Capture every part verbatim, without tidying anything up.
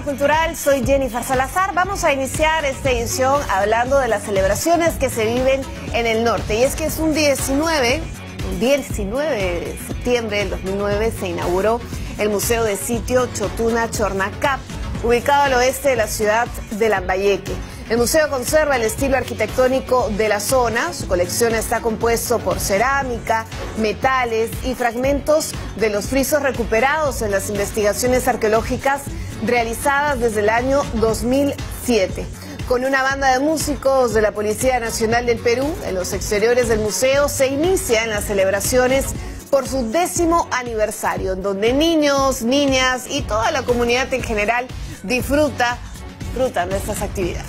Zona Cultural, soy Jennifer Salazar. Vamos a iniciar esta edición hablando de las celebraciones que se viven en el norte. Y es que es un diecinueve, un diecinueve de septiembre del dos mil nueve se inauguró el Museo de Sitio Chotuna Chornacap, ubicado al oeste de la ciudad de Lambayeque. El museo conserva el estilo arquitectónico de la zona. Su colección está compuesto por cerámica, metales y fragmentos de los frisos recuperados en las investigaciones arqueológicas realizadas desde el año dos mil siete. Con una banda de músicos de la Policía Nacional del Perú, en los exteriores del museo se inician las celebraciones por su décimo aniversario, en donde niños, niñas y toda la comunidad en general disfruta, disfrutan de estas actividades.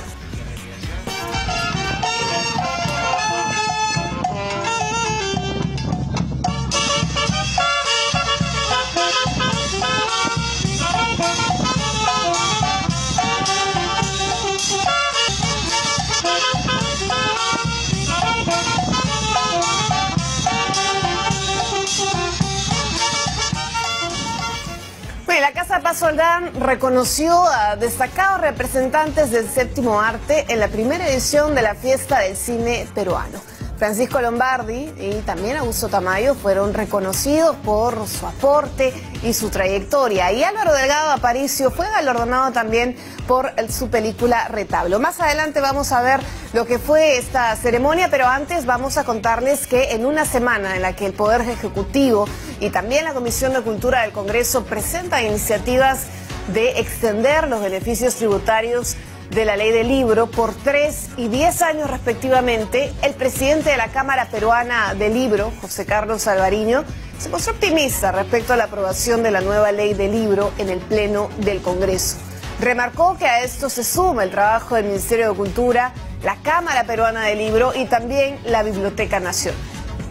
La Casa Paz Oldán reconoció a destacados representantes del séptimo arte en la primera edición de la Fiesta del Cine Peruano. Francisco Lombardi y también Augusto Tamayo fueron reconocidos por su aporte y su trayectoria. Y Álvaro Delgado Aparicio fue galardonado también por su película Retablo. Más adelante vamos a ver lo que fue esta ceremonia, pero antes vamos a contarles que en una semana en la que el Poder Ejecutivo y también la Comisión de Cultura del Congreso presentan iniciativas de extender los beneficios tributarios de la ley del libro por tres y diez años respectivamente, el presidente de la Cámara Peruana del Libro, José Carlos Alvariño, se mostró optimista respecto a la aprobación de la nueva ley del libro en el Pleno del Congreso. Remarcó que a esto se suma el trabajo del Ministerio de Cultura, la Cámara Peruana del Libro y también la Biblioteca Nacional.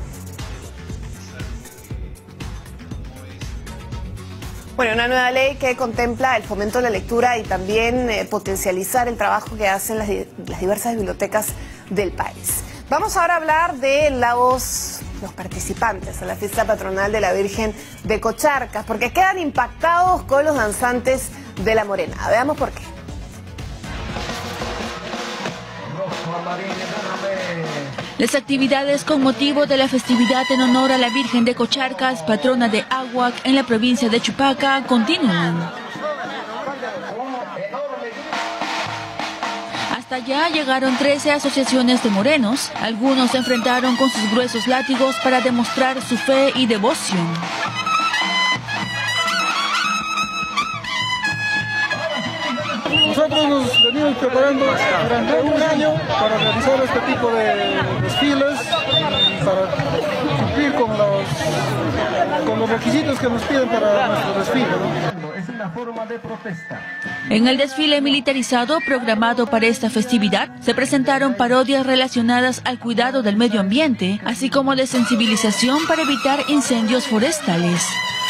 Bueno, una nueva ley que contempla el fomento de la lectura y también eh, potencializar el trabajo que hacen las, las diversas bibliotecas del país. Vamos ahora a hablar de los, los participantes a la fiesta patronal de la Virgen de Cocharcas, porque quedan impactados con los danzantes de la Morenada. Veamos por qué. Las actividades con motivo de la festividad en honor a la Virgen de Cocharcas, patrona de Aguac en la provincia de Chupaca, continúan. Hasta allá llegaron trece asociaciones de morenos. Algunos se enfrentaron con sus gruesos látigos para demostrar su fe y devoción. Nosotros nos venimos preparando durante un año para realizar este tipo de desfiles, para cumplir con los, con los requisitos que nos piden para nuestro desfile, ¿no? Es una forma de protesta. En el desfile militarizado programado para esta festividad, se presentaron parodias relacionadas al cuidado del medio ambiente, así como de sensibilización para evitar incendios forestales.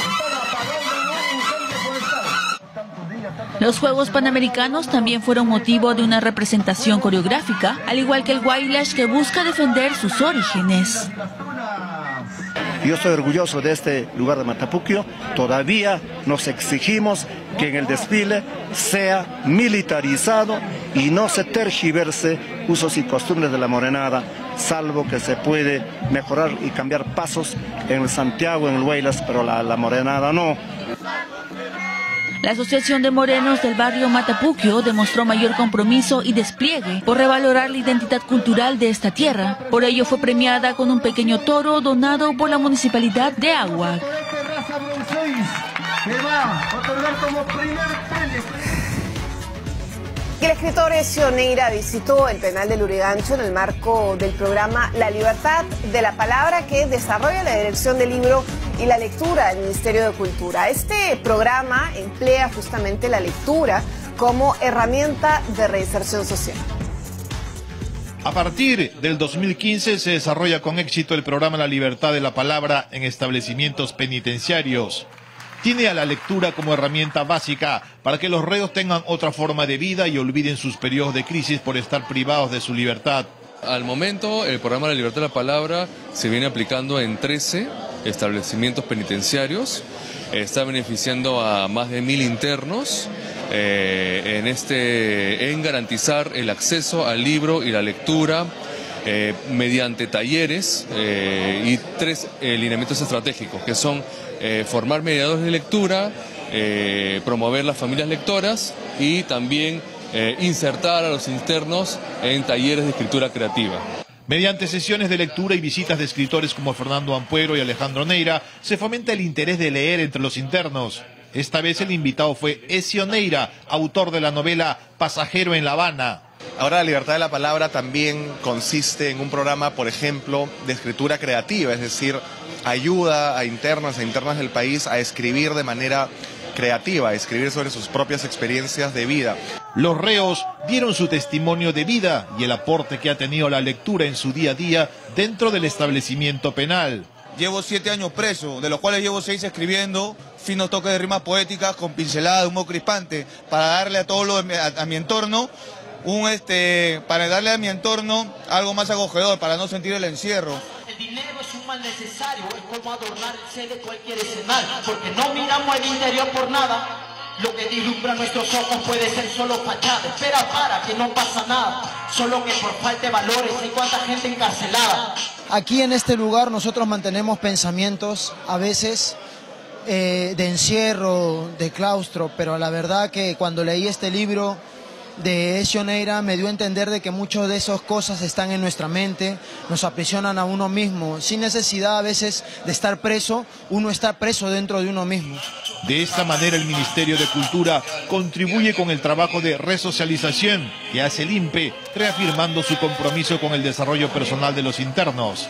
Los Juegos Panamericanos también fueron motivo de una representación coreográfica, al igual que el Wailash, que busca defender sus orígenes. Yo estoy orgulloso de este lugar de Matapuquio. Todavía nos exigimos que en el desfile sea militarizado y no se tergiverse usos y costumbres de la Morenada, salvo que se puede mejorar y cambiar pasos en el Santiago, en el Huaylas, pero la, la Morenada no. La Asociación de Morenos del barrio Matapuquio demostró mayor compromiso y despliegue por revalorar la identidad cultural de esta tierra. Por ello fue premiada con un pequeño toro donado por la Municipalidad de Aguac. El escritor Ezio Neira visitó el penal de Lurigancho en el marco del programa La Libertad de la Palabra, que desarrolla la Dirección del Libro y la Lectura del Ministerio de Cultura. Este programa emplea justamente la lectura como herramienta de reinserción social. A partir del dos mil quince se desarrolla con éxito el programa La Libertad de la Palabra en establecimientos penitenciarios. Tiene a la lectura como herramienta básica para que los reos tengan otra forma de vida y olviden sus periodos de crisis por estar privados de su libertad. Al momento, el programa La Libertad de la Palabra se viene aplicando en trece establecimientos penitenciarios. Está beneficiando a más de mil internos eh, en, este, en garantizar el acceso al libro y la lectura eh, mediante talleres eh, y tres eh, lineamientos estratégicos, que son eh, formar mediadores de lectura, eh, promover las familias lectoras y también eh, insertar a los internos en talleres de escritura creativa. Mediante sesiones de lectura y visitas de escritores como Fernando Ampuero y Alejandro Neira, se fomenta el interés de leer entre los internos. Esta vez el invitado fue Ezio Neira, autor de la novela Pasajero en La Habana. Ahora la libertad de la palabra también consiste en un programa, por ejemplo, de escritura creativa, es decir, ayuda a internos e internas del país a escribir de manera creativa, a escribir sobre sus propias experiencias de vida. Los reos dieron su testimonio de vida y el aporte que ha tenido la lectura en su día a día dentro del establecimiento penal. Llevo siete años preso, de los cuales llevo seis escribiendo finos toques de rimas poéticas con pinceladas de humor crispante para darle a todo lo de mi, a, a mi entorno un este para darle a mi entorno algo más acogedor, para no sentir el encierro. El dinero es un mal necesario, es como adornar el ser de cualquier escenario, porque no miramos el interior por nada. Lo que vislumbra nuestros ojos puede ser solo fachada. Espera para que no pasa nada, solo que por falta de valores hay cuánta gente encarcelada. Aquí en este lugar nosotros mantenemos pensamientos a veces eh, de encierro, de claustro, pero la verdad que cuando leí este libro de Ezio Neira me dio a entender de que muchas de esas cosas están en nuestra mente, nos aprisionan a uno mismo, sin necesidad a veces de estar preso, uno está preso dentro de uno mismo. De esta manera el Ministerio de Cultura contribuye con el trabajo de resocialización que hace el I N P E, reafirmando su compromiso con el desarrollo personal de los internos.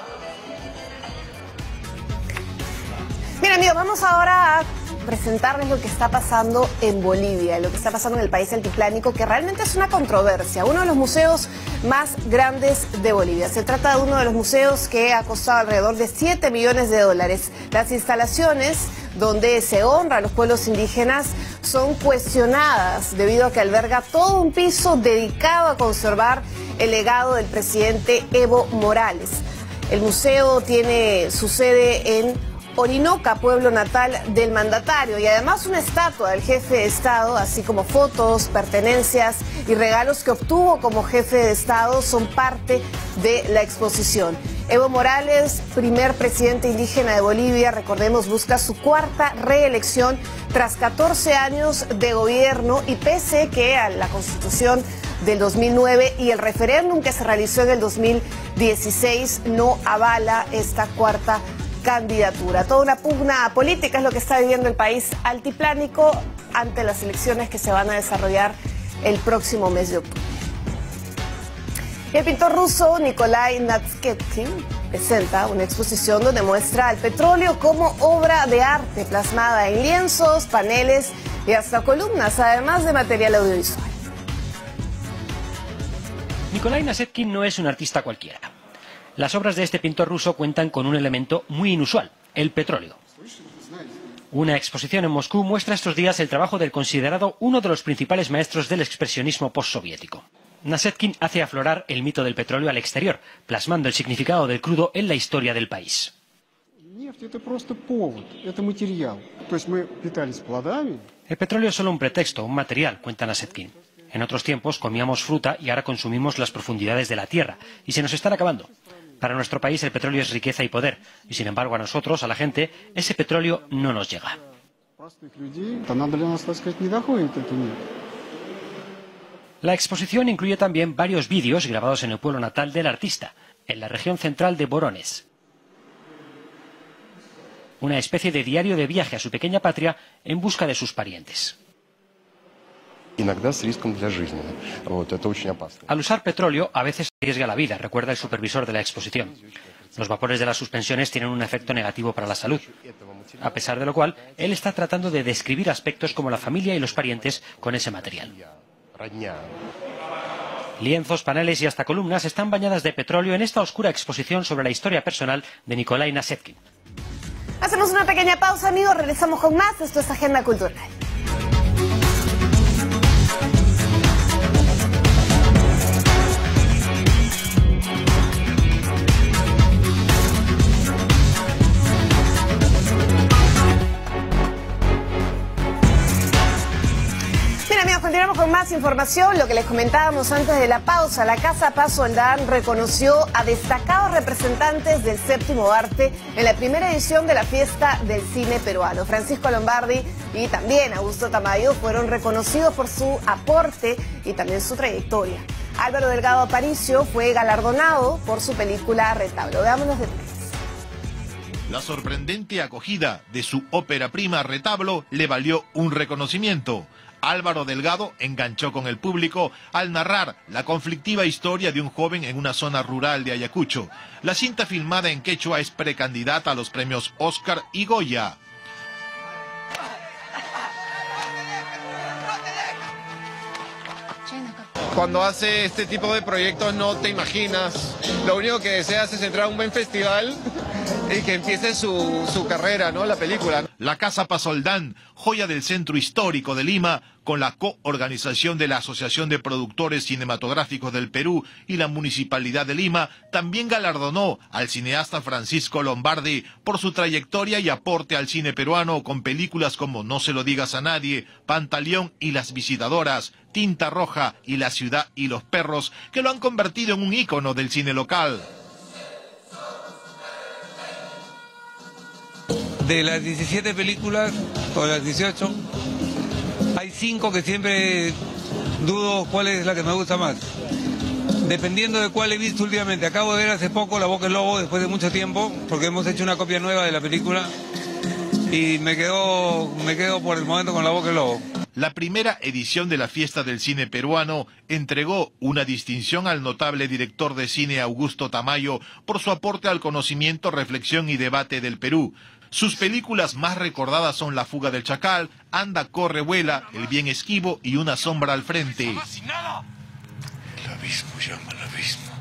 Bien, amigos, vamos ahora a presentarles lo que está pasando en Bolivia, lo que está pasando en el país altiplánico, que realmente es una controversia. Uno de los museos más grandes de Bolivia. Se trata de uno de los museos que ha costado alrededor de siete millones de dólares. Las instalaciones donde se honra a los pueblos indígenas son cuestionadas debido a que alberga todo un piso dedicado a conservar el legado del presidente Evo Morales. El museo tiene su sede en Orinoca, pueblo natal del mandatario, y además una estatua del jefe de Estado, así como fotos, pertenencias y regalos que obtuvo como jefe de Estado son parte de la exposición. Evo Morales, primer presidente indígena de Bolivia, recordemos, busca su cuarta reelección tras catorce años de gobierno y pese que a la Constitución del dos mil nueve y el referéndum que se realizó en el dos mil dieciséis no avala esta cuarta candidatura. Toda una pugna política es lo que está viviendo el país altiplánico ante las elecciones que se van a desarrollar el próximo mes de octubre. El pintor ruso Nikolai Nasetkin presenta una exposición donde muestra al petróleo como obra de arte plasmada en lienzos, paneles y hasta columnas, además de material audiovisual. Nikolai Nasetkin no es un artista cualquiera. Las obras de este pintor ruso cuentan con un elemento muy inusual, el petróleo. Una exposición en Moscú muestra estos días el trabajo del considerado uno de los principales maestros del expresionismo postsoviético. Nasetkin hace aflorar el mito del petróleo al exterior, plasmando el significado del crudo en la historia del país. El petróleo es solo un pretexto, un material, cuenta Nasetkin. En otros tiempos comíamos fruta y ahora consumimos las profundidades de la tierra, y se nos están acabando. Para nuestro país el petróleo es riqueza y poder, y sin embargo a nosotros, a la gente, ese petróleo no nos llega. La exposición incluye también varios vídeos grabados en el pueblo natal del artista, en la región central de Vorónezh. Una especie de diario de viaje a su pequeña patria en busca de sus parientes. Al usar petróleo, a veces arriesga la vida, recuerda el supervisor de la exposición. Los vapores de las suspensiones tienen un efecto negativo para la salud. A pesar de lo cual, él está tratando de describir aspectos como la familia y los parientes con ese material. Lienzos, paneles y hasta columnas están bañadas de petróleo en esta oscura exposición sobre la historia personal de Nikolai Nasetkin. Hacemos una pequeña pausa, amigos, regresamos con más. Esto es Agenda Cultural. Amigos, continuamos con más información. Lo que les comentábamos antes de la pausa, la Casa Paz Soldán reconoció a destacados representantes del séptimo arte en la primera edición de la Fiesta del Cine Peruano. Francisco Lombardi y también Augusto Tamayo fueron reconocidos por su aporte y también su trayectoria. Álvaro Delgado Aparicio fue galardonado por su película Retablo. Veamos los detalles. La sorprendente acogida de su ópera prima Retablo le valió un reconocimiento. Álvaro Delgado enganchó con el público al narrar la conflictiva historia de un joven en una zona rural de Ayacucho. La cinta filmada en quechua es precandidata a los premios Oscar y Goya. Cuando hace este tipo de proyectos no te imaginas, lo único que deseas es entrar a un buen festival y que empiece su, su carrera, ¿no? La película. La Casa Paz Soldán, joya del centro histórico de Lima, con la coorganización de la Asociación de Productores Cinematográficos del Perú y la Municipalidad de Lima, también galardonó al cineasta Francisco Lombardi por su trayectoria y aporte al cine peruano con películas como No se lo digas a nadie, Pantaleón y Las Visitadoras, Tinta Roja y La Ciudad y los Perros, que lo han convertido en un ícono del cine local. De las diecisiete películas, o las dieciocho, hay cinco que siempre dudo cuál es la que me gusta más. Dependiendo de cuál he visto últimamente. Acabo de ver hace poco La Boca del Lobo, después de mucho tiempo, porque hemos hecho una copia nueva de la película, y me quedo, me quedo por el momento con La Boca del Lobo. La primera edición de la Fiesta del Cine Peruano entregó una distinción al notable director de cine Augusto Tamayo por su aporte al conocimiento, reflexión y debate del Perú. Sus películas más recordadas son La Fuga del Chacal, Anda, corre, vuela, El bien esquivo y Una sombra al frente. El abismo llama al abismo.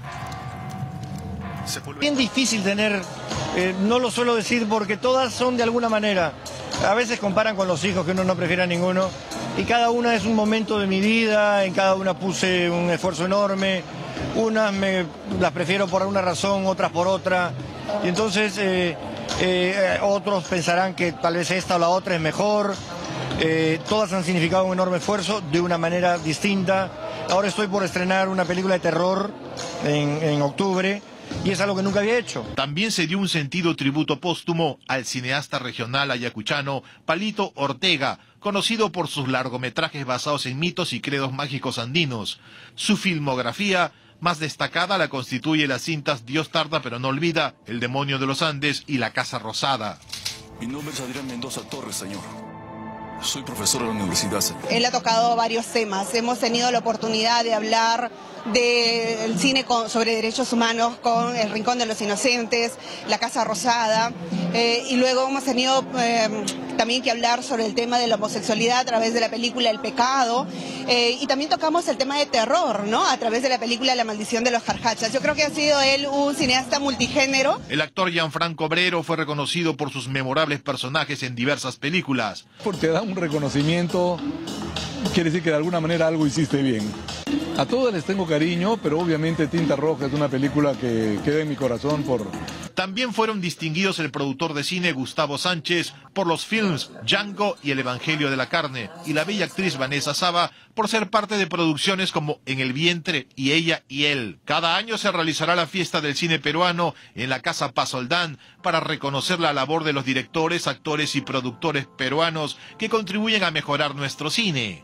Bien difícil tener, eh, no lo suelo decir porque todas son de alguna manera. A veces comparan con los hijos, que uno no prefiere a ninguno, y cada una es un momento de mi vida, en cada una puse un esfuerzo enorme, unas me las prefiero por una razón, otras por otra, y entonces eh, eh, otros pensarán que tal vez esta o la otra es mejor. Eh, todas han significado un enorme esfuerzo de una manera distinta. Ahora estoy por estrenar una película de terror en, en octubre, y es algo que nunca había hecho. También se dio un sentido tributo póstumo al cineasta regional ayacuchano Palito Ortega, conocido por sus largometrajes basados en mitos y credos mágicos andinos. Su filmografía más destacada la constituye las cintas Dios tarda pero no olvida, El demonio de los Andes y La Casa Rosada. Mi nombre es Adrián Mendoza Torres, señor. Soy profesor de la universidad, señor. Él ha tocado varios temas. Hemos tenido la oportunidad de hablar del cine con, sobre derechos humanos con El Rincón de los Inocentes, La Casa Rosada, eh, y luego hemos tenido eh, también que hablar sobre el tema de la homosexualidad a través de la película El Pecado, eh, y también tocamos el tema de terror, ¿no? A través de la película La Maldición de los Jarjachas. Yo creo que ha sido él un cineasta multigénero. El actor Gianfranco Obrero fue reconocido por sus memorables personajes en diversas películas. Porque da un reconocimiento, quiere decir que de alguna manera algo hiciste bien. A todos les tengo cariño, pero obviamente Tinta Roja es una película que queda en mi corazón por... También fueron distinguidos el productor de cine Gustavo Sánchez por los films Django y El Evangelio de la Carne, y la bella actriz Vanessa Saba por ser parte de producciones como En el vientre y Ella y él. Cada año se realizará la Fiesta del Cine Peruano en la Casa Paz Soldán para reconocer la labor de los directores, actores y productores peruanos que contribuyen a mejorar nuestro cine.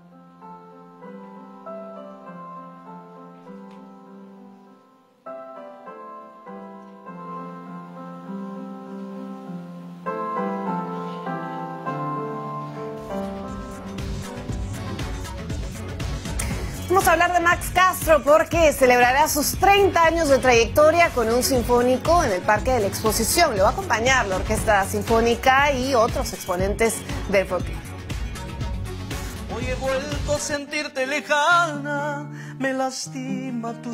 Vamos a hablar de Max Castro porque celebrará sus treinta años de trayectoria con un sinfónico en el Parque de la Exposición. Le va a acompañar la Orquesta Sinfónica y otros exponentes del folclore. Hoy he vuelto a sentirte lejana, me lastima tu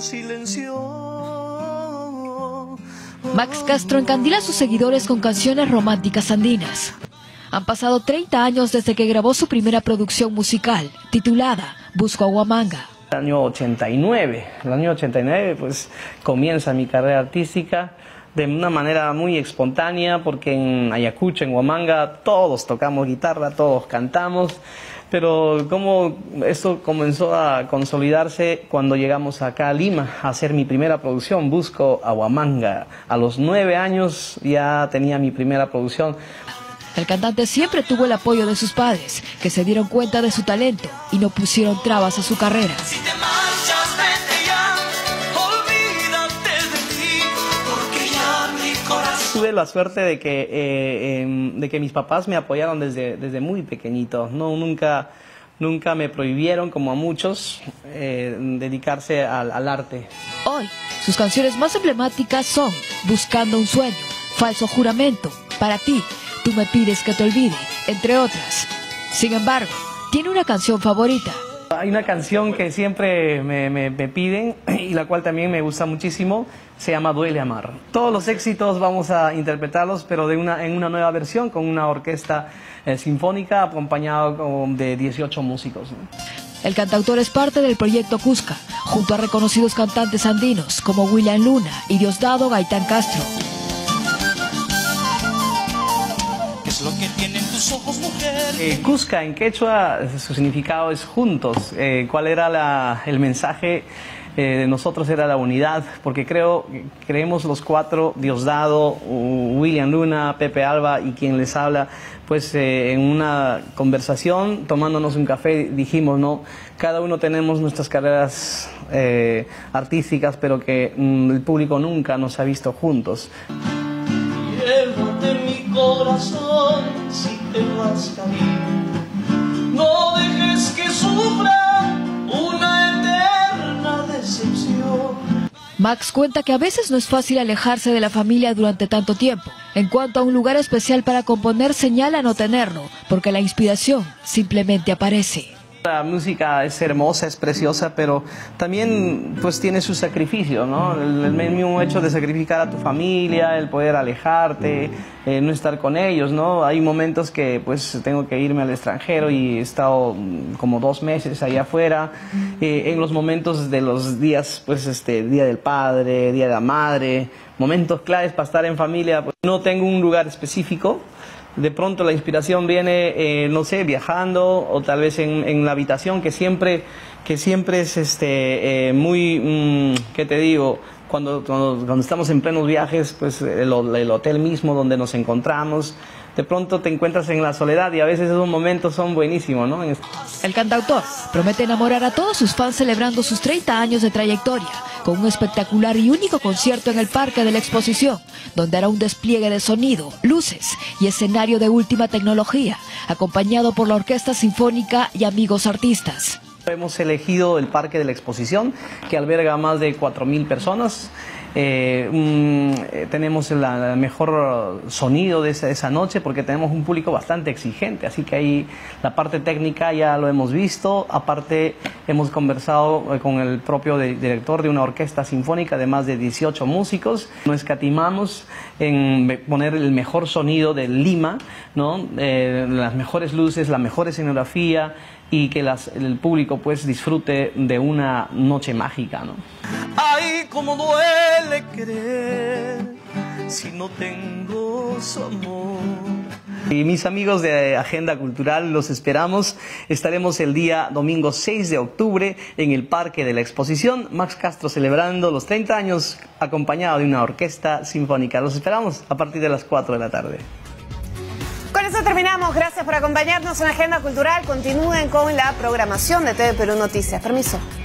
silencio. Max Castro encandila a sus seguidores con canciones románticas andinas. Han pasado treinta años desde que grabó su primera producción musical, titulada Busco a Huamanga. El año ochenta y nueve, el año ochenta y nueve pues comienza mi carrera artística de una manera muy espontánea, porque en Ayacucho, en Huamanga, todos tocamos guitarra, todos cantamos. Pero como esto comenzó a consolidarse cuando llegamos acá a Lima a hacer mi primera producción, Busco a Huamanga. A los nueve años ya tenía mi primera producción. El cantante siempre tuvo el apoyo de sus padres, que se dieron cuenta de su talento y no pusieron trabas a su carrera. Si te marchas, vete ya, olvídate de mí, porque ya mi corazón... Tuve la suerte de que, eh, eh, de que mis papás me apoyaron desde, desde muy pequeñito. No, nunca, nunca me prohibieron, como a muchos, eh, dedicarse al, al arte. Hoy, sus canciones más emblemáticas son Buscando un sueño, Falso juramento, Para ti, Tú me pides que te olvide, entre otras. Sin embargo, tiene una canción favorita. Hay una canción que siempre me, me, me piden y la cual también me gusta muchísimo, se llama Duele Amar. Todos los éxitos vamos a interpretarlos, pero de una, en una nueva versión con una orquesta eh, sinfónica acompañado con, de dieciocho músicos, ¿no? El cantautor es parte del proyecto Cusca, junto a reconocidos cantantes andinos como William Luna y Diosdado Gaitán Castro. ¿Qué es lo que tienen tus ojos, mujer? Eh, Cusca en quechua, su significado es juntos. Eh, ¿Cuál era la, el mensaje eh, de nosotros? Era la unidad, porque creo, creemos los cuatro, Diosdado, William Luna, Pepe Alba y quien les habla, pues eh, en una conversación, tomándonos un café, dijimos, no, cada uno tenemos nuestras carreras eh, artísticas, pero que mm, el público nunca nos ha visto juntos. Llévate mi corazón si te vas, cariño. No dejes que sufra una eterna decepción. Max cuenta que a veces no es fácil alejarse de la familia durante tanto tiempo. En cuanto a un lugar especial para componer, señala no tenerlo, porque la inspiración simplemente aparece. La música es hermosa, es preciosa, pero también pues tiene su sacrificio, ¿no? El, el mismo hecho de sacrificar a tu familia, el poder alejarte, eh, no estar con ellos, ¿no? Hay momentos que pues tengo que irme al extranjero y he estado como dos meses allá afuera, eh, en los momentos de los días, pues este, Día del Padre, Día de la Madre, momentos claves para estar en familia, pues no tengo un lugar específico. De pronto la inspiración viene, eh, no sé, viajando o tal vez en, en la habitación, que siempre, que siempre es este, eh, muy, mmm, ¿qué te digo? Cuando, cuando, cuando estamos en plenos viajes, pues el, el hotel mismo donde nos encontramos, de pronto te encuentras en la soledad y a veces esos momentos son buenísimos, ¿no? El cantautor promete enamorar a todos sus fans celebrando sus treinta años de trayectoria, con un espectacular y único concierto en el Parque de la Exposición, donde hará un despliegue de sonido, luces y escenario de última tecnología, acompañado por la Orquesta Sinfónica y amigos artistas. Hemos elegido el Parque de la Exposición, que alberga a más de cuatro mil personas. Eh, um, eh, tenemos el mejor sonido de esa, esa noche porque tenemos un público bastante exigente, así que ahí la parte técnica ya lo hemos visto. Aparte hemos conversado eh, con el propio de, director de una orquesta sinfónica de más de dieciocho músicos. No escatimamos en poner el mejor sonido de Lima, ¿no? Eh, las mejores luces, la mejor escenografía y que las, el público pues disfrute de una noche mágica, ¿no? Ay, cómo duele querer si no tengo su amor. Y mis amigos de Agenda Cultural, los esperamos. Estaremos el día domingo seis de octubre en el Parque de la Exposición. Max Castro celebrando los treinta años acompañado de una orquesta sinfónica. Los esperamos a partir de las cuatro de la tarde. Con eso terminamos. Gracias por acompañarnos en Agenda Cultural. Continúen con la programación de T V Perú Noticias. Permiso.